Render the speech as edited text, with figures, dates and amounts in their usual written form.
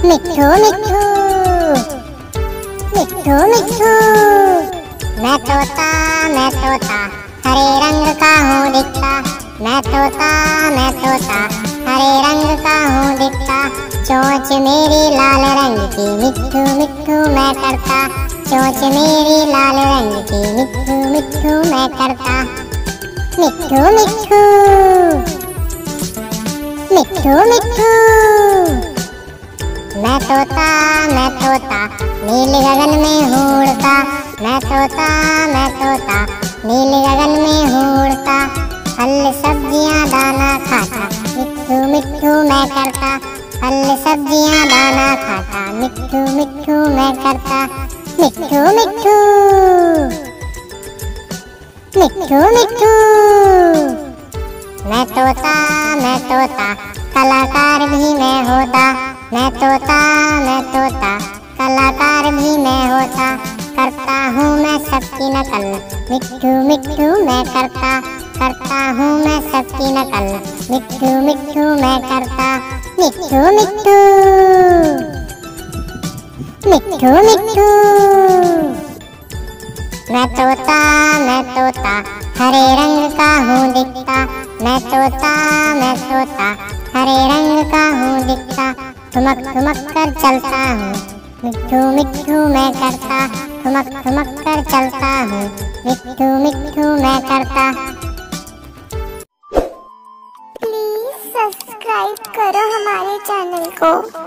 मिट्ठू मिट्ठू मिट्ठू मिट्ठू। मैं तोता हरे रंग का हूँ दिखता। मैं तोता हरे रंग का हूँ दिखता। चोंच मेरी लाल रंग की मिट्ठू मिट्ठू मैं करता। चोंच मेरी लाल रंग की मिट्ठू मिट्ठू मैं करता। मिट्ठू मिट्ठू मिट्ठू मिट्ठू। मैं तोता नील गगन में हूँ उड़ता। मैं तोता नील गगन में हूँ उड़ता। फल सब्जियाँ दाना खाता मिट्ठू मिट्ठू मैं करता। फल सब्जियाँ दाना खाता मिट्ठू मिट्ठू मैं करता। मिट्ठू मिट्ठू मिट्ठू मिट्ठू। मैं तोता कलाकार भी मैं होता। मैं तोता कलाकार भी मैं होता। करता हूँ मैं सबकी नकल मिट्ठू मिट्ठू मैं करता। करता हूँ मैं सबकी नकल मिट्ठू मिट्ठू मैं करता। मिट्ठू मिट्ठू मिट्ठू मिट्ठू। मैं तोता हरे रंग का हूँ दिखता। मैं तोता हरे रंग का हूँ दिखता। ठुमक ठुमक कर चलता हूँ मिट्ठू मिट्ठू मैं करता। ठुमक ठुमक कर चलता हूँ मिट्ठू मिट्ठू मैं करता। प्लीज सब्सक्राइब करो हमारे चैनल को।